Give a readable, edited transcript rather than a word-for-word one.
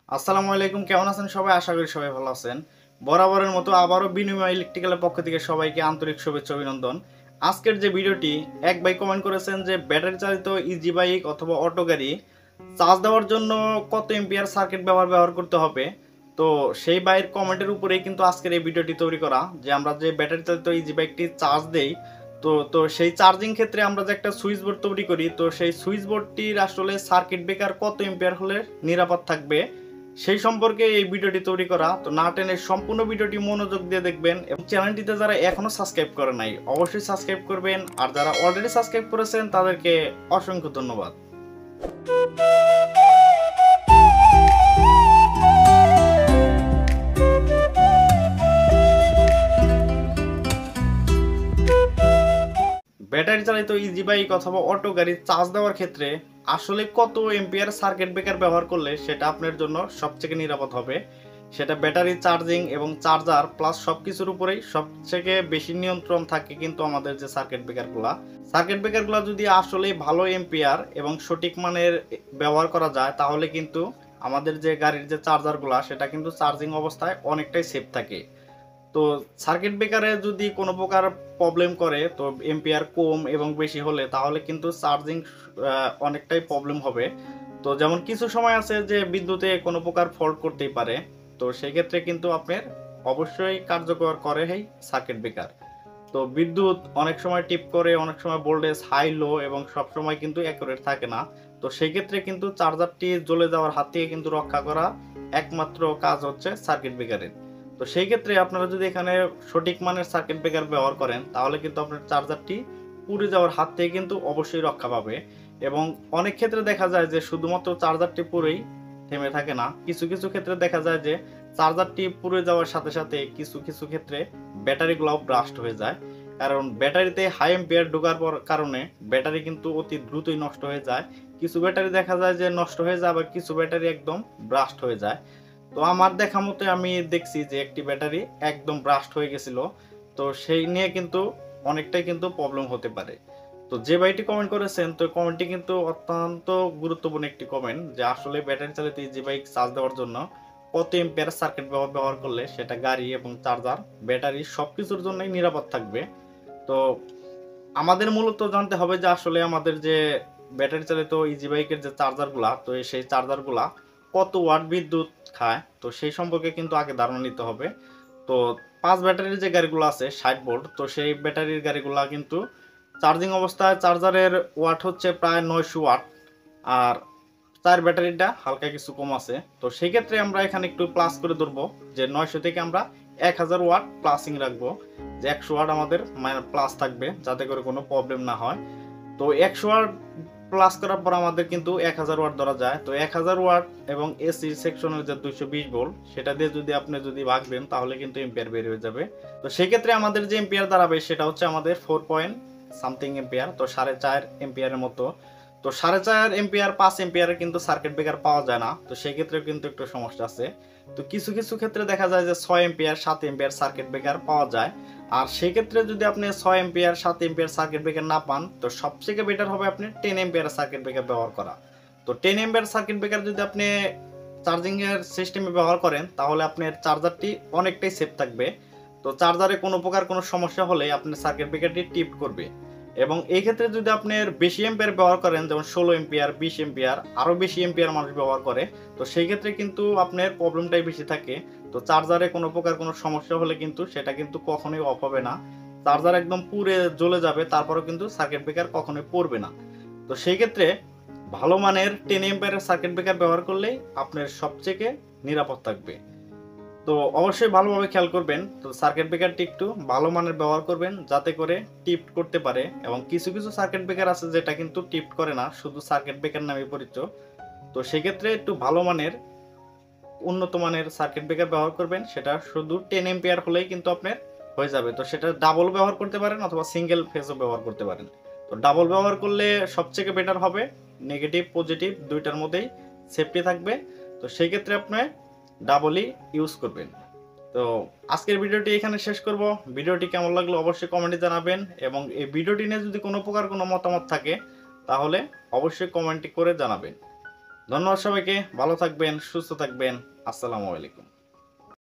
আসসালামু আলাইকুম, কেমন আছেন সবাই? আশা করি সবাই ভালো আছেন। বরাবরের মতো আবারও বিনিময় ইলেকট্রিক্যালের পক্ষ থেকে সবাইকে আন্তরিক শুভেচ্ছা অভিনন্দন। আজকের যে ভিডিওটি, এক ভাই কমেন্ট করেছেন যে ব্যাটারি চালিত ইজি বাইক অথবা অটো গাড়ি চার্জ দেওয়ার জন্য কত এম্পিয়ার সার্কিট ব্যবহার করতে হবে। তো সেই ভাইয়ের কমেন্টের উপরেই কিন্তু আজকের এই ভিডিওটি তৈরি করা, যে আমরা যে ব্যাটারি চালিত ইজি বাইকটি চার্জ দেই, তো তো সেই চার্জিং ক্ষেত্রে আমরা যে একটা সুইচ বোর্ড তৈরি করি, তো সেই সুইচ বোর্ডটির আসলে সার্কিট ব্রেকার কত এম্পিয়ার হলে নিরাপদ থাকবে সেই সম্পর্কে এই ভিডিওটি তৈরি করা। তো না টেনে সম্পূর্ণ ভিডিওটি মনোযোগ দিয়ে দেখবেন, এবং চ্যানেলটিতে যারা এখনো সাবস্ক্রাইব করে নাই অবশ্যই সাবস্ক্রাইব করবেন, আর যারা অলরেডি সাবস্ক্রাইব করেছেন তাদেরকে অসংখ্য ধন্যবাদ। ব্যাটারি চালিত ইজি বাইক অথবা অটো গাড়ি চার্জ দেওয়ার ক্ষেত্রে আসলে কত এম্পিয়ার সার্কিট ব্রেকার ব্যবহার করলে সেটা আপনার জন্য সবথেকে নিরাপদ হবে, সেটা ব্যাটারি চার্জিং এবং চার্জার প্লাস সবকিছুর উপরেই সবথেকে বেশি নিয়ন্ত্রণ থাকে কিন্তু আমাদের যে সার্কিট ব্রেকারগুলো যদি আসলে ভালো এম্পিয়ার এবং সঠিক মানের ব্যবহার করা যায়, তাহলে কিন্তু আমাদের যে গাড়ির যে চার্জারগুলো সেটা কিন্তু চার্জিং অবস্থায় অনেকটাই সেফ থাকে। তো সার্কিট ব্রেকারে যদি কোনো প্রকার প্রবলেম করে, তো এম্পিয়ার কম এবং বেশি হলে তাহলে কিন্তু চার্জিং অনেকটাই প্রবলেম হবে। তো যেমন কিছু সময় আছে যে বিদ্যুতে কোনো প্রকার ফল্ট করতেই পারে, তো সেই ক্ষেত্রে কিন্তু আপনার অবশ্যই কার্যকর করে এই সার্কিট ব্রেকার। তো বিদ্যুৎ অনেক সময় টিপ করে, অনেক সময় ভোল্টেজ হাই লো এবং সব সময় কিন্তু অ্যাকুরেট থাকে না। তো সেই ক্ষেত্রে কিন্তু চার্জারটি জ্বলে যাওয়ার হাত থেকে কিন্তু রক্ষা করা একমাত্র কাজ হচ্ছে সার্কিট ব্রেকারের। তো সেই ক্ষেত্রে আপনারা যদি এখানে সঠিক মানের সার্কিট ব্রেকার ব্যবহার করেন, তাহলে কিন্তু আপনার চার্জারটি পুড়ে যাওয়ার হাত থেকে কিন্তু অবশ্যই রক্ষা পাবে। এবং অনেক ক্ষেত্রে দেখা যায় যে শুধুমাত্র চার্জারটি পুরেই থেমে থাকে না, কিছু কিছু ক্ষেত্রে দেখা যায় যে চার্জারটি পুড়ে যাওয়ার সাথে সাথে কিছু কিছু ক্ষেত্রে ব্যাটারিগুলোও ব্রাস্ট হয়ে যায়। কারণ ব্যাটারিতে হাই এম্পিয়ার ঢোকার পর কারণে ব্যাটারি কিন্তু অতি দ্রুতই নষ্ট হয়ে যায়। কিছু ব্যাটারি দেখা যায় যে নষ্ট হয়ে যায়, আবার কিছু ব্যাটারি একদম ব্রাস্ট হয়ে যায়। তো আমার দেখা মতে আমি দেখছি যে একটি ব্যাটারি একদম ব্রাস্ট হয়ে গেছিল। তো সেই নিয়ে কিন্তু অনেকটাই কিন্তু প্রবলেম হতে পারে। তো যে ভাইটি কমেন্ট করেছেন, তো কমেন্টটি কিন্তু অত্যন্ত গুরুত্বপূর্ণ একটি কমেন্ট, যে আসলে ব্যাটারি চালিত যে বাইক চার্জ দেওয়ার জন্য কত এম্পিয়ার সার্কিট ব্যবহার করলে সেটা গাড়ি এবং চার্জার ব্যাটারি সবকিছুর জন্যই নিরাপদ থাকবে। তো আমাদের মূলত জানতে হবে যে আসলে আমাদের যে ব্যাটারি চালিত ইজি বাইকের যে চার্জারগুলা, তো সেই চার্জারগুলা কত ওয়াট বিদ্যুৎ খায়, তো সেই সম্পর্কে কিন্তু আগে ধারণা নিতে হবে। তো 5 ব্যাটারির যে গাড়িগুলো আছে 60 ভোল্ট, তো সেই ব্যাটারির গাড়িগুলা কিন্তু চার্জিং অবস্থায় চার্জারের ওয়াট হচ্ছে প্রায় 900 ওয়াট, আর 4 ব্যাটারিটা হালকা কিছু কম আছে। তো সেই ক্ষেত্রে আমরা এখানে একটু প্লাস করে ধরবো, যে 900 থেকে আমরা 1000 ওয়াট প্লাসিং রাখবো, যে 100 ওয়াট আমাদের প্লাস থাকবে যাতে করে কোনো প্রবলেম না হয়। তো 100 ওয়াট প্লাস করার পর আমাদের কিন্তু 1000 ওয়াট ধরা যায়। তো 1000 ওয়াট এবং এসি সেকশনের যে 220 ভোল্ট, সেটা দিয়ে যদি আপনি ভাগ দেন তাহলে কিন্তু এম্পিয়ার বের হয়ে যাবে। তো সেই ক্ষেত্রে আমাদের যে এম্পিয়ার দাঁড়াবে সেটা হচ্ছে আমাদের 4 পয়েন্ট সামথিং এম্পিয়ার, তো 4.5 এম্পিয়ারের মতো। তো 4.5 এম্পিয়ার 5 এম্পিয়ারের কিন্তু সার্কিট ব্রেকার পাওয়া যায় না, তো সেই ক্ষেত্রে কিন্তু একটু সমস্যা আছে। তো কিছু কিছু ক্ষেত্রে দেখা যায় যে 6 এম্পিয়ার 7 এম্পিয়ার সার্কিট ব্রেকার পাওয়া যায়। আর সেই ক্ষেত্রে যদি আপনি 6 এম্পিয়ার 7 এম্পিয়ার সার্কিট ব্রেকার না পান, তো সবথেকে বেটার হবে আপনি 10 এম্পিয়ার সার্কিট ব্রেকার ব্যবহার করা। তো 10 এম্পিয়ার সার্কিট ব্রেকার যদি আপনি চার্জিং এর সিস্টেমে ব্যবহার করেন, তাহলে আপনার চার্জারটি অনেকটাই সেফ থাকবে। তো চার্জারে কোনো প্রকার কোনো সমস্যা হলে আপনার সার্কিট ব্রেকারটি টিপ করবে। এবং এই ক্ষেত্রে যদি আপনার বেশি এম্পিয়ার ব্যবহার করেন, যেমন 16 এম্পিয়ার 20 এম্পিয়ার আরও বেশি এম্পিয়ার মানুষ ব্যবহার করে, তো সেই ক্ষেত্রে কিন্তু আপনার প্রবলেমটাই বেশি থাকে। তো চার্জারে কোনো প্রকার কোনো সমস্যা হলে কিন্তু সেটা কিন্তু কখনোই অফ হবে না, চার্জার একদম পুড়ে জ্বলে যাবে, তারপরেও কিন্তু সার্কিট ব্রেকার কখনোই পড়বে না। তো সেই ক্ষেত্রে ভালো মানের 10 এম্পিয়ারের সার্কিট ব্রেকার ব্যবহার করলেই আপনার সবথেকে নিরাপদ থাকবে। তো অবশ্যই ভালোভাবে খেয়াল করবেন, তো সার্কিট ব্রেকারটি একটু ভালো মানের ব্যবহার করবেন যাতে করে টিপ্ট করতে পারে। এবং কিছু কিছু সার্কিট ব্রেকার আছে যেটা কিন্তু টিপ্ট করে না, শুধু সার্কিট ব্রেকার নামে পরিচিত। তো সেক্ষেত্রে একটু ভালো মানের উন্নত মানের সার্কিট ব্রেকার ব্যবহার করবেন, সেটা শুধু 10 এম্পিয়ার হলেই কিন্তু আপনার হয়ে যাবে। তো সেটা ডাবল ব্যবহার করতে পারেন অথবা সিঙ্গেল ফেজও ব্যবহার করতে পারেন। তো ডাবল ব্যবহার করলে সবথেকে বেটার হবে, নেগেটিভ পজিটিভ দুইটার মধ্যেই সেফটি থাকবে। তো সেই ক্ষেত্রে আপনি ডাবলই ইউজ করবেন। তো আজকের ভিডিওটি এখানে শেষ করব। ভিডিওটি কেমন লাগলো অবশ্যই কমেন্টে জানাবেন, এবং এই ভিডিওটি নিয়ে যদি কোনো প্রকার কোনো মতামত থাকে তাহলে অবশ্যই কমেন্ট করে জানাবেন। ধন্যবাদ সবাইকে, ভালো থাকবেন, সুস্থ থাকবেন। আসসালামু আলাইকুম।